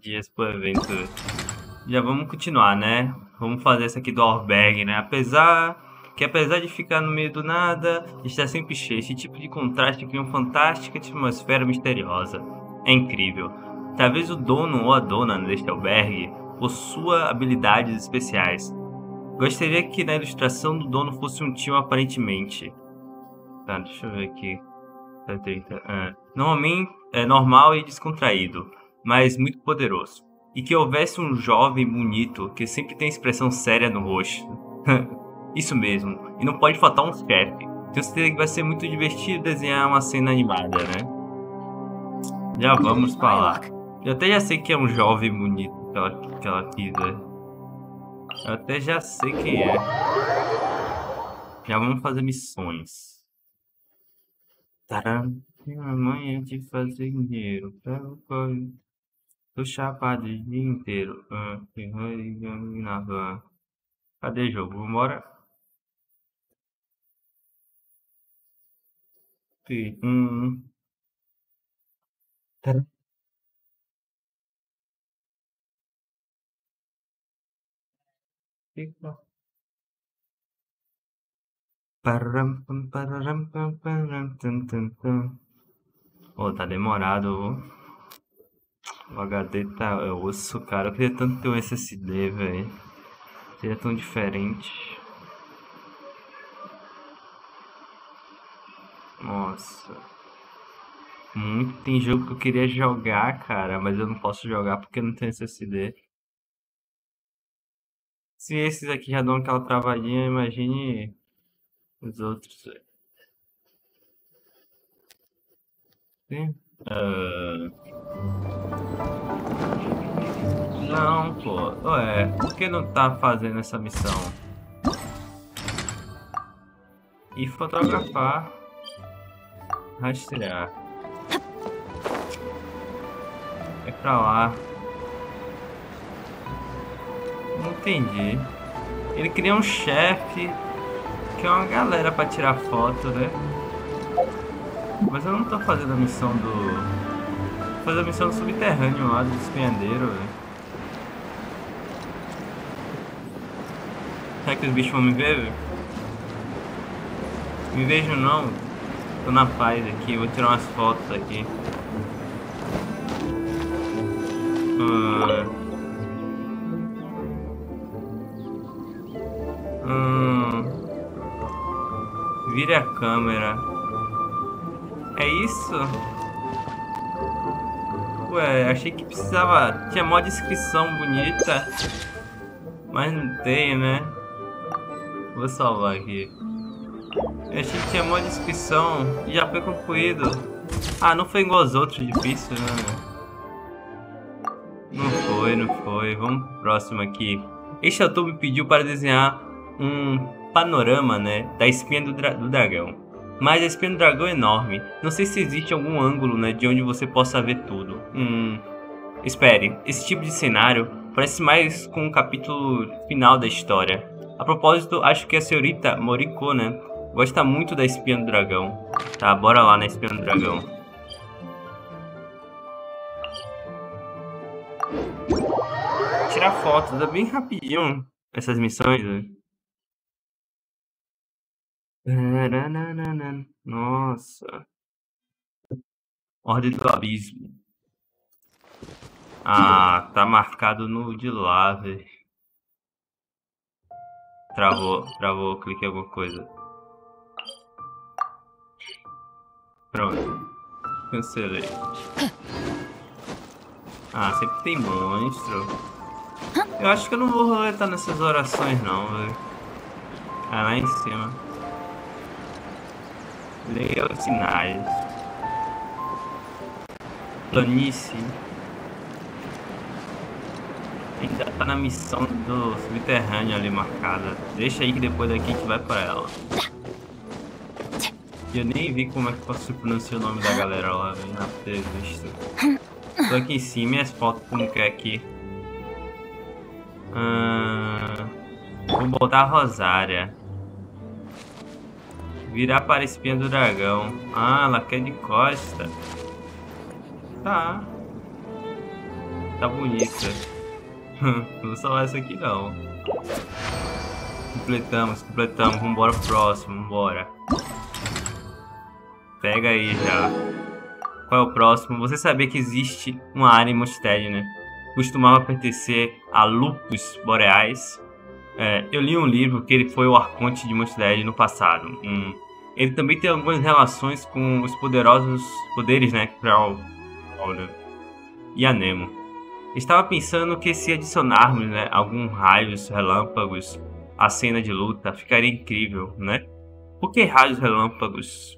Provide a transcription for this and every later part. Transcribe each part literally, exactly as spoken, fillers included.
dias pro evento. Já vamos continuar, né? Vamos fazer essa aqui do albergue, né? Apesar que apesar de ficar no meio do nada, está sempre cheio. Esse tipo de contraste cria uma fantástica atmosfera misteriosa. É incrível. Talvez o dono ou a dona deste albergue possua habilidades especiais. Gostaria que na ilustração do dono fosse um tio aparentemente. Tá, deixa eu ver aqui. Ah, normalmente é normal e descontraído, mas muito poderoso. E que houvesse um jovem bonito que sempre tem expressão séria no rosto. Isso mesmo, e não pode faltar um chefe. Tenho certeza que vai ser muito divertido desenhar uma cena animada, né? Já vamos pra lá. Eu até já sei que é um jovem bonito que ela, que ela quis, né? Eu até já sei quem é. Já vamos fazer missões. Taram. Amanhã de fazer dinheiro. Pego o tô chapado o dia inteiro. Ah, na van. Cadê o jogo? Vambora. Hum. Taram. Param, pam, pararam, pam, param, tum, tum, tum. Ô, tá demorado. O H D tá. É osso, cara. Eu queria tanto ter um S S D, velho. Seria tão diferente. Nossa. Muito. Tem jogo que eu queria jogar, cara. Mas eu não posso jogar porque não tem S S D. Se esses aqui já dão aquela travadinha, imagine os outros. Sim. Ah, não, pô. Ué, por que não tá fazendo essa missão? E fotografar. Rastrear. É pra lá. Não entendi. Ele cria um chefe que é uma galera pra tirar foto, né? Mas eu não tô fazendo a missão do... Tô fazendo a missão do subterrâneo lá, do espinhadeiro, velho. Será que os bichos vão me ver, velho? Me vejam não. Tô na paz aqui, vou tirar umas fotos aqui. Hum... Hum... Vire a câmera. É isso? Ué, achei que precisava... Tinha mó descrição bonita. Mas não tem, né? Vou salvar aqui. Eu achei que tinha mó descrição e já foi concluído. Ah, não foi igual aos outros difíceis, né? Não foi, não foi. Vamos pro próximo aqui. Este autor me pediu para desenhar um panorama, né? Da espinha do, dra do dragão. Mas a espinha do dragão é enorme. Não sei se existe algum ângulo, né, de onde você possa ver tudo. Hum... Espere, esse tipo de cenário parece mais com o capítulo final da história. A propósito, acho que a senhorita Moriko, né, gosta muito da espinha do dragão. Tá, bora lá na espinha do dragão. Tirar fotos, é bem rapidinho essas missões, né? Nossa. Ordem do Abismo. Ah, tá marcado no de lá, velho. Travou, travou, cliquei em alguma coisa. Pronto. Cancelei. Ah, sempre tem monstro. Eu acho que eu não vou roletar nessas orações não, velho. Ah, lá em cima. Leia os sinais. Planície. Ainda tá na missão do subterrâneo ali marcada. Deixa aí que depois daqui a gente vai pra ela. Eu nem vi como é que se pronuncia o nome da galera lá, velho, na ter visto. Tô aqui em cima e as fotos como que é aqui. Ah, vou botar a Rosária. Virar para a espinha do dragão. Ah, ela quer de costa. Tá. Tá bonita. Não vou salvar essa aqui não. Completamos, completamos. Vambora pro próximo, vambora. Pega aí já. Qual é o próximo? Você sabia que existe uma área em Mondstadt, né? Costumava pertencer a Lupus Boreais. É, eu li um livro que ele foi o Arconte de Mondstadt no passado. Hum. Ele também tem algumas relações com os poderosos poderes, né? Krall e Anemo. Estava pensando que se adicionarmos, né, alguns raios relâmpagos à cena de luta, ficaria incrível, né? Por que raios relâmpagos?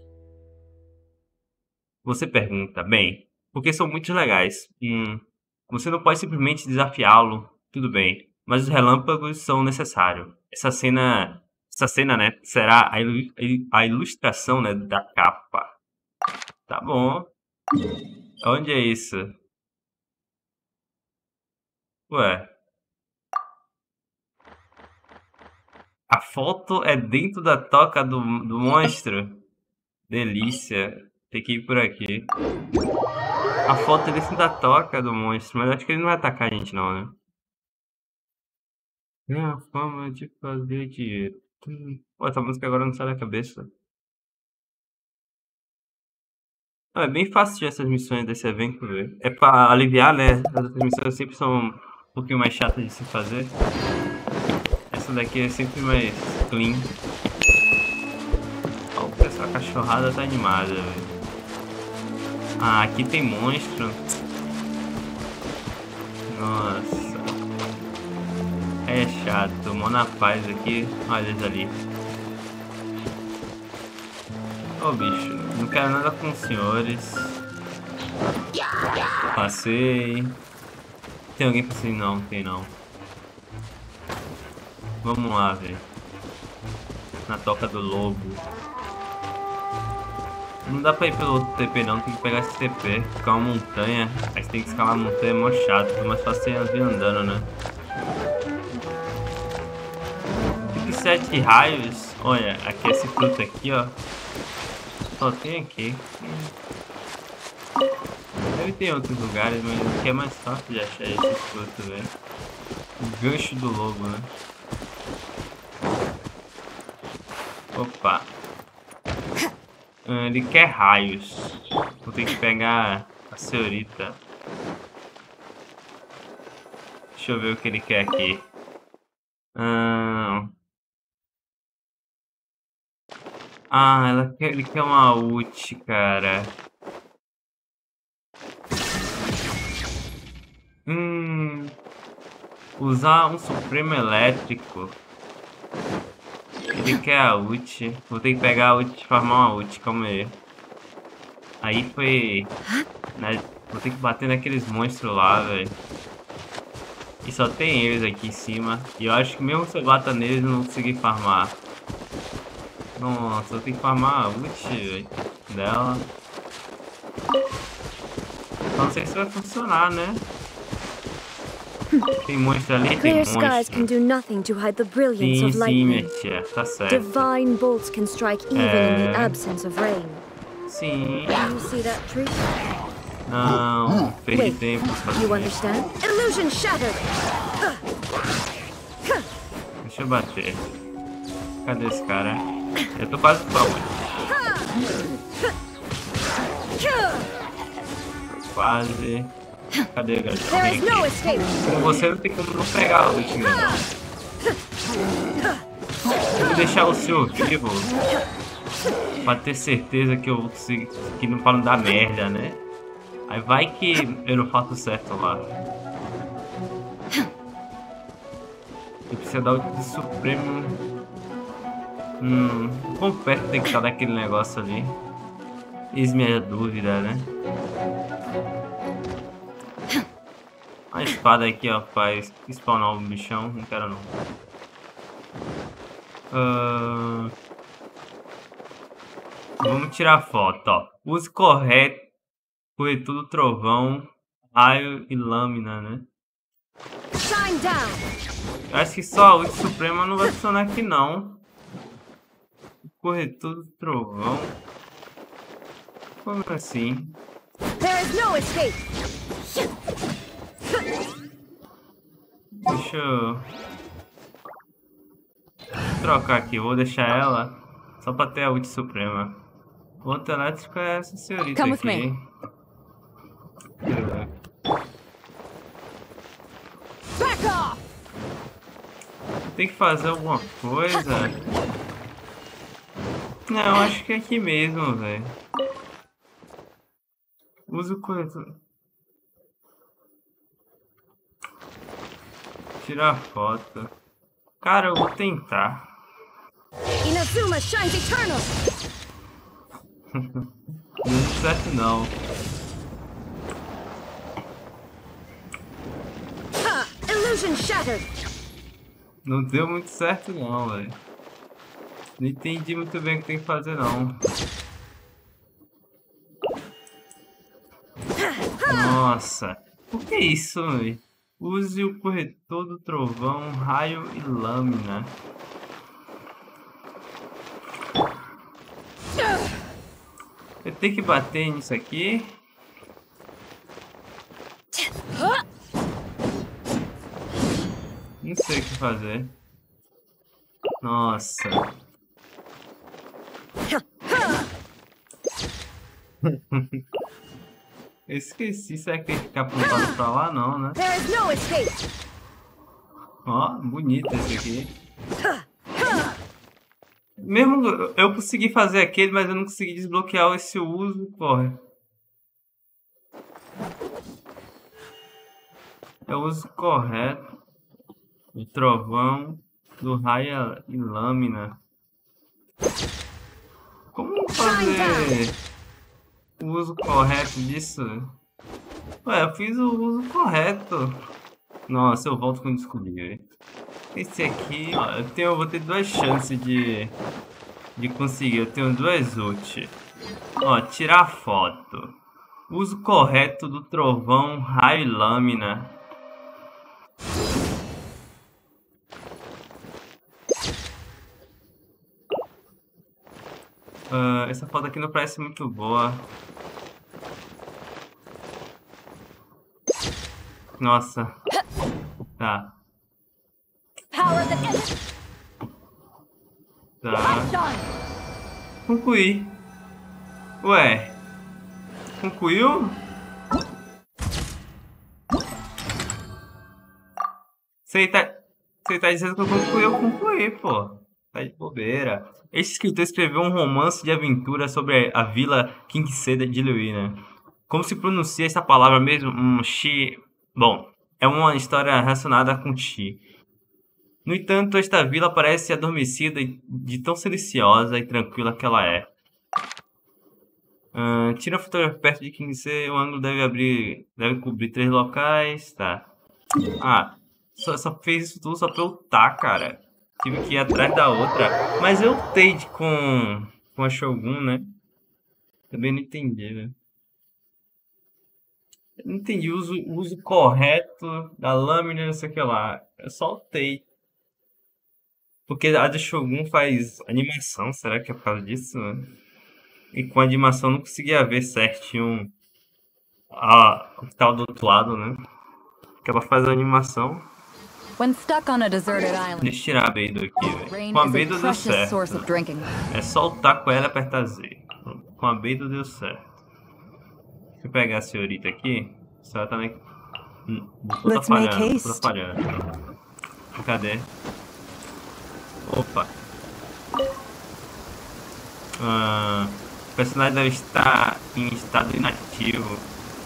Você pergunta. Bem, porque são muito legais. Hum, você não pode simplesmente desafiá-lo, tudo bem. Mas os relâmpagos são necessários. Essa cena, essa cena, né, será a, ilu a ilustração, né, da capa. Tá bom. Onde é isso? Ué. A foto é dentro da toca do, do monstro. Delícia. Tem que ir por aqui. A foto é dentro da toca do monstro, mas acho que ele não vai atacar a gente não, né? É a forma de fazer dinheiro. Hum. Pô, essa música agora não sai da cabeça. Não, é bem fácil essas missões desse evento, velho. É pra aliviar, né? As outras missões sempre são um pouquinho mais chatas de se fazer. Essa daqui é sempre mais clean. Ó, essa cachorrada tá animada, velho. Ah, aqui tem monstro. Nossa. É chato, mó na paz aqui. Olha eles ali. Ô bicho, não quero nada com os senhores. Passei. Tem alguém pra cima? Não, tem não. Vamos lá, velho. Na toca do lobo. Não dá pra ir pelo outro T P não, tem que pegar esse T P. Ficar uma montanha. Aí você tem que escalar a montanha, é mó chato. Mas fácil você vir andando, né? Sete raios. Olha, aqui esse fruto aqui, ó. Só tem aqui. Deve ter em outros lugares, mas aqui é mais fácil de achar esse fruto, velho. O gancho do lobo, né? Opa. Ele quer raios. Vou ter que pegar a senhorita. Deixa eu ver o que ele quer aqui. Hum... Ah, ela quer, ele quer uma ult, cara. Hum... Usar um Supremo Elétrico. Ele quer a ult. Vou ter que pegar a ult e farmar uma ult, calma aí. Aí foi... Né? Vou ter que bater naqueles monstros lá, velho. E só tem eles aqui em cima. E eu acho que mesmo se eu bater neles, eu não vou conseguir farmar. Nossa, eu tenho que farmar a ult, véio, dela. Não sei se vai funcionar, né? Tem monstro ali, tem monstro. Sim, sim, minha tia, tá certo. Divine bolts can strike even é... in the absence of rain. Sim. You see that tree? Não, perdi tempo pra fazer. You understand? Illusion shattered. Deixa eu bater. Cadê esse cara? Eu tô quase com a ult. Quase. Cadê, galera? Com você não tem como não pegar a ult, meu irmão. Vou deixar o seu vivo pra ter certeza que eu vou conseguir, que não, pra não dar merda, né? Aí vai que eu não faço certo lá. Eu preciso dar o Supremo. Hum, quão perto tem que estar daquele negócio ali? Eis-me a dúvida, né? A espada aqui, ó, faz spawnar o bichão. Não quero não. Uh... Vamos tirar foto, ó. Use correto, corretor do trovão, raio e lâmina, né? Eu acho que só a ult suprema não vai funcionar aqui não. Corretor do trovão. Como assim? Deixa eu trocar aqui, vou deixar ela só pra ter a ult suprema. O outro elétrico é essa senhorita Come with aqui. me. Back off! Tem que fazer alguma coisa. Não, acho que é aqui mesmo, velho. Usa o corretor. Tirar foto. Cara, eu vou tentar. Inazuma shines eternal. Não deu certo não. Ha! Illusion shattered. Não deu muito certo não, velho. Não entendi muito bem o que tem que fazer não. Nossa, o que é isso, velho? Use o corretor do trovão, raio e lâmina. Eu tenho que bater nisso aqui. Não sei o que fazer. Nossa. Eu esqueci, será que tem que ficar apontado pra lá? Não, né? There is no escape. Ó, bonito esse aqui. Mesmo eu consegui fazer aquele, mas eu não consegui desbloquear esse uso, porra. É o uso correto do trovão, do raio e lâmina. Como fazer o uso correto disso? Ué, eu fiz o uso correto. Nossa, eu volto quando descobrir. Esse aqui, ó, eu, tenho, eu vou ter duas chances de, de conseguir. Eu tenho duas ult. Ó, tirar foto. Uso correto do trovão, raio e lâmina. Uh, essa foto aqui não parece muito boa. Nossa. Tá. Tá. Concluí. Ué. Concluiu? Você tá, você tá dizendo que eu concluí, eu concluí, pô. Tá de bobeira. Esse escritor escreveu um romance de aventura sobre a vila Kingseda de Luína. Como se pronuncia essa palavra mesmo? Um chi... Bom, é uma história relacionada com chi. No entanto, esta vila parece adormecida de tão silenciosa e tranquila que ela é. Uh, tira a fotografia perto de Kingseda, o ângulo deve abrir, deve cobrir três locais, tá. Ah, só, só fez isso tudo só pra eu lutar, cara. Tive que ir atrás da outra. Mas eu lutei com, com a Shogun, né? Também não entendi, né? Eu não entendi o uso, o uso correto da lâmina, não sei o que lá. Eu só lutei. Porque a de Shogun faz animação, será que é por causa disso? Né? E com a animação eu não conseguia ver certinho a, o que tava do outro lado, né? Porque ela faz a animação. When stuck on a deserted island, Deixa eu tirar a Beidou aqui, velho. rain Com a is a Beidou deu precious source certo. of drinking. É só lutar com ela e apertar Z. Com a Beidou deu certo. Deixa eu pegar a senhorita aqui. A senhora tá meio... Hum, tá Let's make falhando, haste. tá falhando. Cadê? Opa. Ah, o personagem deve estar em estado inativo.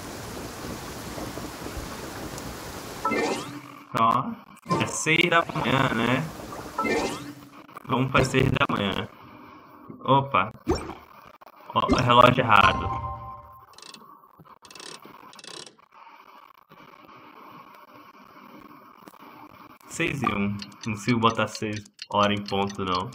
Ó, é seis da manhã, né? Vamos para seis da manhã. Opa. Ó, relógio errado. Seis e um. Não consigo botar seis horas em ponto, não.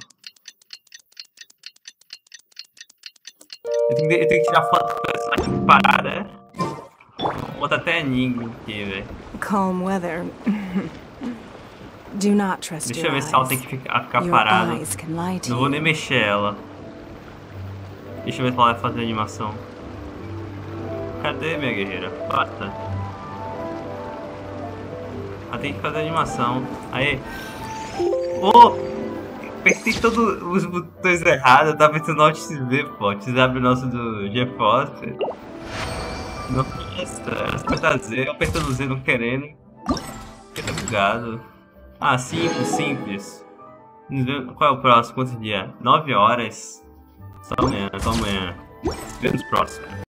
Eu tenho que, eu tenho que tirar foto do personagem parada, né? Vou botar até Enigma aqui, velho. Calm weather. Do not trust Deixa eu your ver se ela tem eyes. que ficar, ficar Your parada. eyes can lie to Não vou nem you. mexer ela. Deixa eu ver se ela vai fazer animação. Cadê minha guerreira? Bata. Ah, tem que fazer a animação. Aí. Oh! Apertei todos os botões errados. Eu tava apertando Alt X V, pô. Alt X V abre o nosso do GeForce. Nossa, apertar Z, eu apertando Z não querendo. Fiquei bugado. Ah, simples, simples. Qual é o próximo? Quantos dias? nove horas. Só amanhã, só amanhã. Vemos próximo.